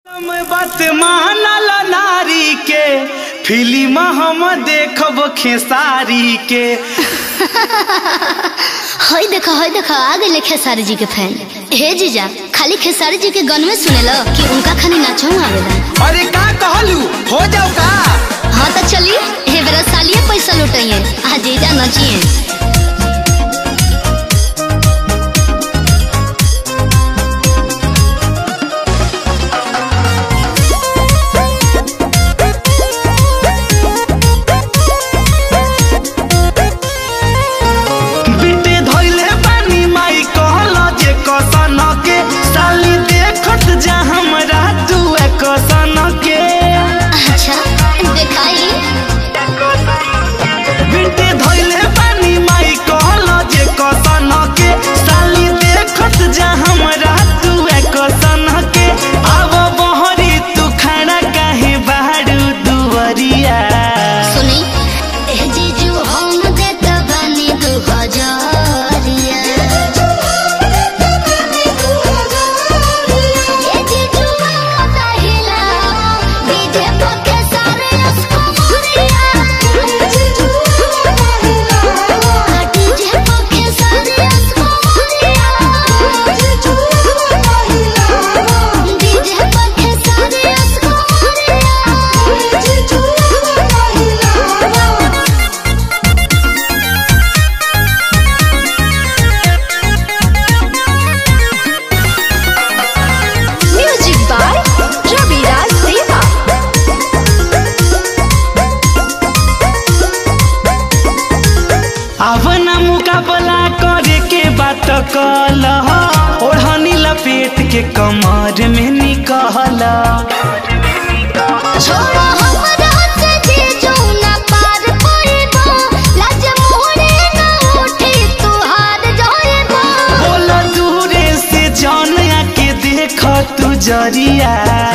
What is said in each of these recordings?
बात मानल नारी के फिल्म हम देखब खेसारी के। हई देखा आ गए खेसारी जी के फैन। हे जीजा खाली खेसारी जी के गन में सुनेला कि उनका खाली नाचो आवेला। अरे का कहलू हो जाओ का। हाँ तो चलिए हे बेरा सालिए पैसा लुटाइए आ जीजा नाचिए। आवना मुकाबला करे के बात कल ओढ़नी लपेट के कमर में निकल। बोला दूरे से जान के देख तू जरिया।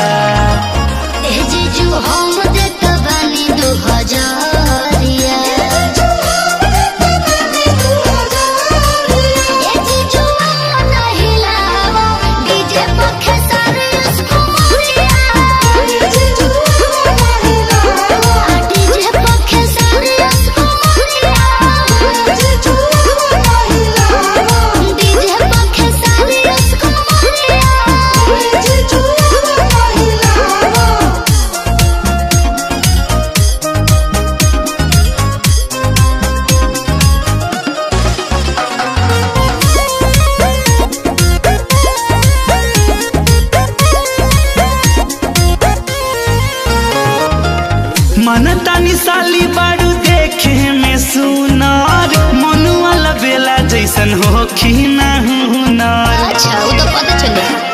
जीजू हम देख बनी 2000 मन तानी साली बारू देखे में सुनार मनुआ बेला जैसन हो खी ना हुनर। अच्छा वो तो पता चले।